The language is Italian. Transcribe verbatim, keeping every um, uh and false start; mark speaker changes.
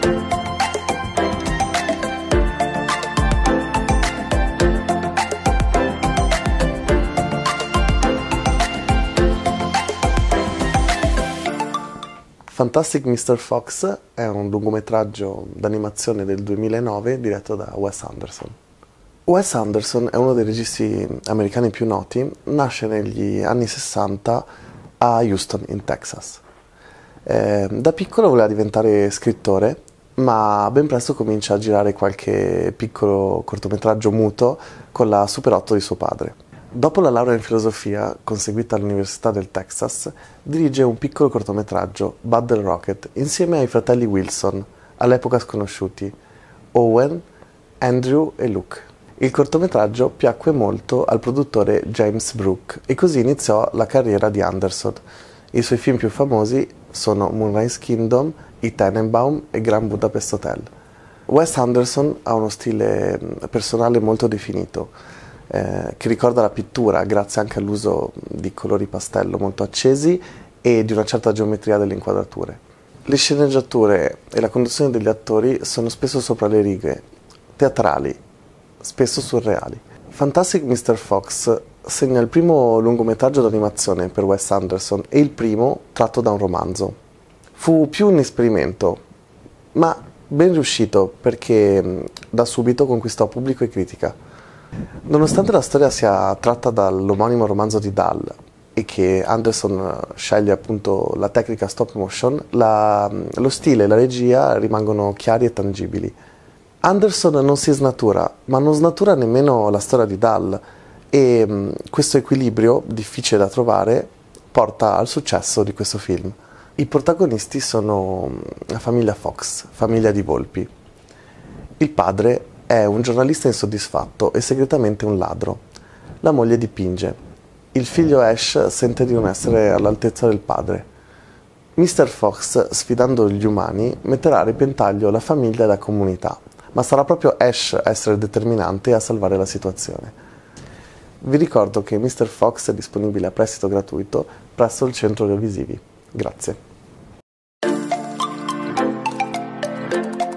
Speaker 1: Fantastic mister Fox è un lungometraggio d'animazione del duemilanove diretto da Wes Anderson. Wes Anderson è uno dei registi americani più noti, nasce negli anni sessanta a Houston, in Texas. Eh, da piccolo voleva diventare scrittore, ma ben presto comincia a girare qualche piccolo cortometraggio muto con la Super otto di suo padre. Dopo la laurea in filosofia, conseguita all'Università del Texas, dirige un piccolo cortometraggio, Battle Rocket, insieme ai fratelli Wilson, all'epoca sconosciuti, Owen, Andrew e Luke. Il cortometraggio piacque molto al produttore James Brooke e così iniziò la carriera di Anderson. I suoi film più famosi sono Moonrise Kingdom, I Tenenbaum e Grand Budapest Hotel. Wes Anderson ha uno stile personale molto definito, Eh, che ricorda la pittura grazie anche all'uso di colori pastello molto accesi e di una certa geometria delle inquadrature. Le sceneggiature e la conduzione degli attori sono spesso sopra le righe, teatrali, spesso surreali. Fantastic mister Fox segna il primo lungometraggio d'animazione per Wes Anderson e il primo tratto da un romanzo. Fu più un esperimento, ma ben riuscito perché da subito conquistò pubblico e critica. Nonostante la storia sia tratta dall'omonimo romanzo di Dahl e che Anderson sceglie appunto la tecnica stop motion, la, lo stile e la regia rimangono chiari e tangibili. Anderson non si snatura, ma non snatura nemmeno la storia di Dahl e mh, questo equilibrio, difficile da trovare, porta al successo di questo film. I protagonisti sono la famiglia Fox, famiglia di volpi. Il padre è un giornalista insoddisfatto e segretamente un ladro. La moglie dipinge. Il figlio Ash sente di non essere all'altezza del padre. mister Fox, sfidando gli umani, metterà a repentaglio la famiglia e la comunità, ma sarà proprio Ash a essere determinante e a salvare la situazione. Vi ricordo che mister Fox è disponibile a prestito gratuito presso il centro audiovisivi. Grazie.